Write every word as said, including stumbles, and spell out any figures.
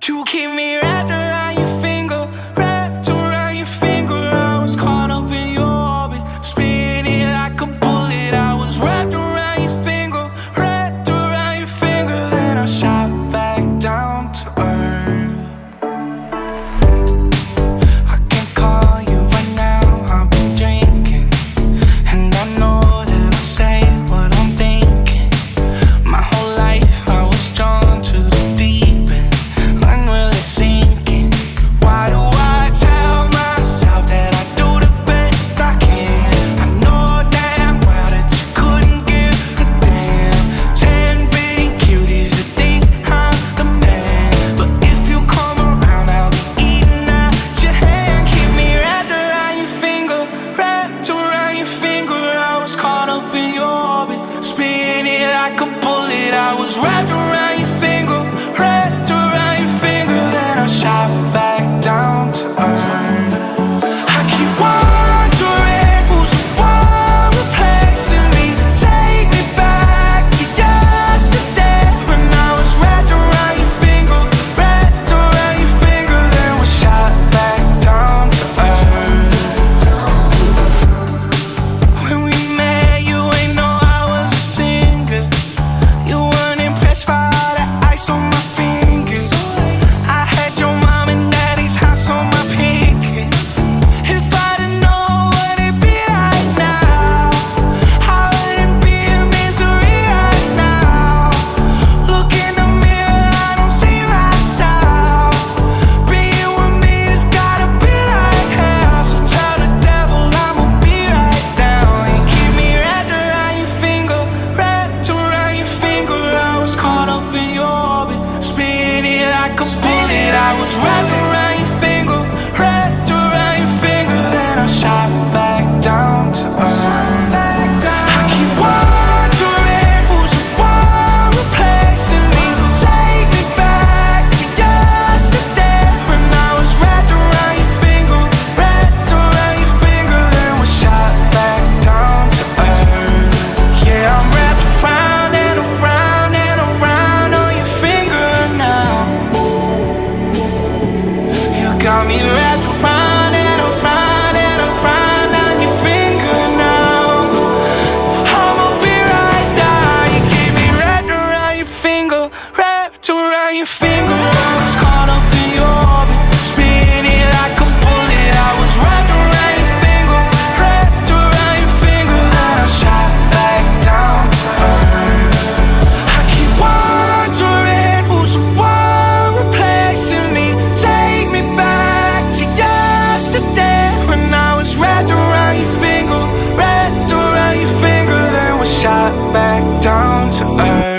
You keep me wrapped around your finger, wrapped around your finger. I was caught up in your orbit, spinning like a bullet. I was wrapped around your finger, wrapped around your finger. Then I shot back down to earth. I can't call you right now, I've been drinking, and I know that I'll say what I'm thinking. My whole life I was drawn to the deep end, unreally sinking. Why do I tell myself that I do the best I can? I know damn well that you couldn't give a damn. Ten big cuties that think I'm the man, but if you come around I'll be eating out your hand. Keep me wrapped around your finger, wrapped around your finger. I was caught up in your orbit, spinning like a bullet. I was wrapped around your finger, wrapped around your finger. Then I shot back down to earth. I keep wondering who's the one replacing me. Take me back to yesterday when I was wrapped around your finger, wrapped around your finger. Then we shot back down to earth. When we met, you ain't know I was a singer. You weren't impressed by all the ice on my fingers. I had your mom and daddy's house on my pinky. If I didn't know what it'd be like now, I wouldn't be in misery right now. Look in the mirror, I don't see myself. Being with me has gotta be like hell. So tell the devil I'ma be right down. You keep me wrapped around your finger, wrapped around your finger. I was caught up in your orbit, spinning like a bullet. I was wrapped around your finger, wrapped around your finger. Then I shot back down to earth. I keep wondering who's the one replacing me. Take me back to yesterday when I was wrapped around your finger, wrapped around your finger. Then we shot back down to earth. Yeah, I'm wrapped around and around and around on your finger now. You got me wrapped around and around and around on your finger now. I'ma be right down. You keep me wrapped around your finger, wrapped around your finger. I was caught up in your orbit, spinning like a bullet. I was wrapped around your finger, wrapped around your finger. Then I shot back down to earth. I keep wondering who's the one replacing me. Take me back to yesterday when I was wrapped around your finger, wrapped around your finger. Then we shot back down to earth.